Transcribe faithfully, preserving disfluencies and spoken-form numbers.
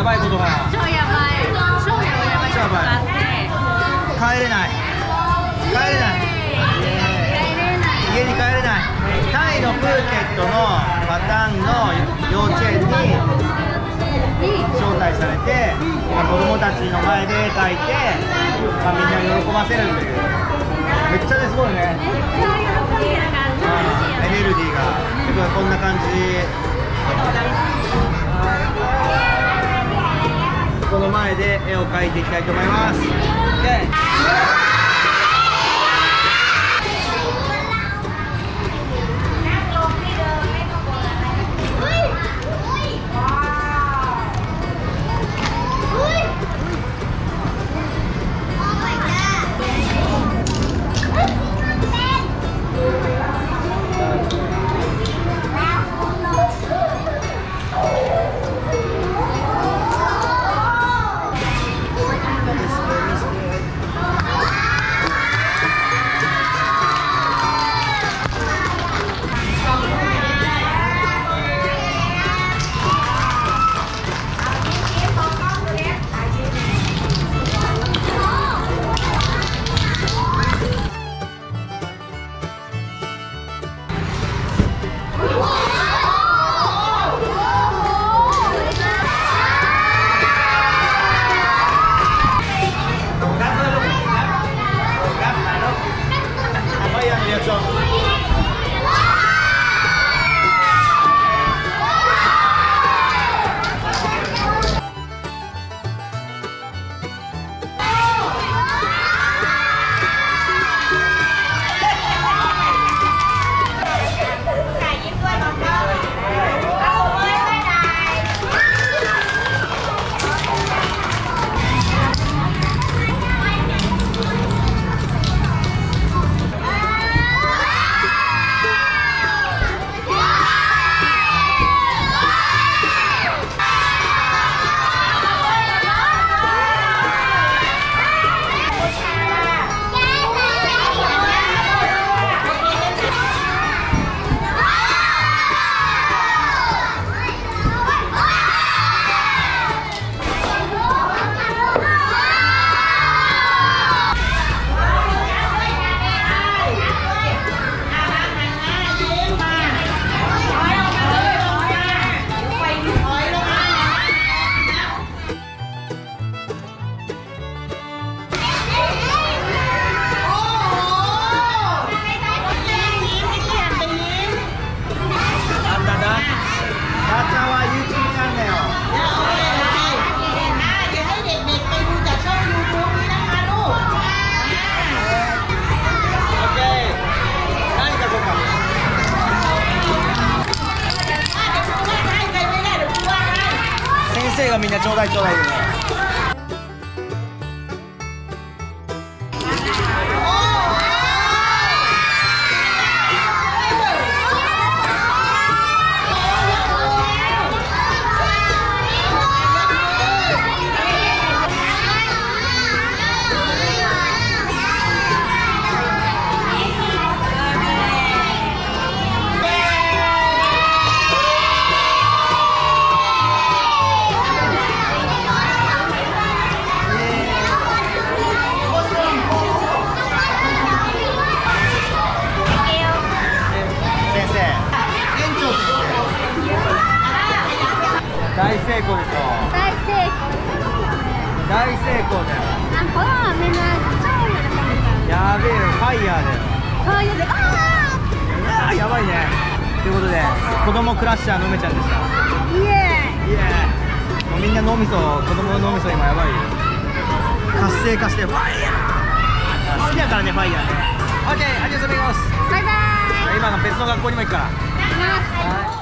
やばいことが超やばい超やばいことがあって帰れない帰れない家に帰れない。タイのプーケットのパターンの幼稚園に招待されて、まあ、子供たちの前で絵描いて、まあ、みんなに喜ばせるっていう。めっちゃすごいね。 めっちゃ喜んでる感じ。 エネルギーがすごいこんな感じ。この前で絵を描いていきたいと思います。先生がみんなちょうだいちょうだいでね。大成功でしょ。 大成功。 大成功だよ。 あ、このみんな超やべえよ、ファイヤーだよ。 ファイヤーで、ああーやばいね。ということで子供クラッシャーの梅ちゃんでした。 イエーイ。イエーイ。もうみんな脳みそ、子供の脳みそ今やばいよ。活性化してファイヤー。好きだからねファイヤーね。オッケー、アディオスアミゴス。 バイバイ。 今の別の学校にも行くから。 行きます。 はい。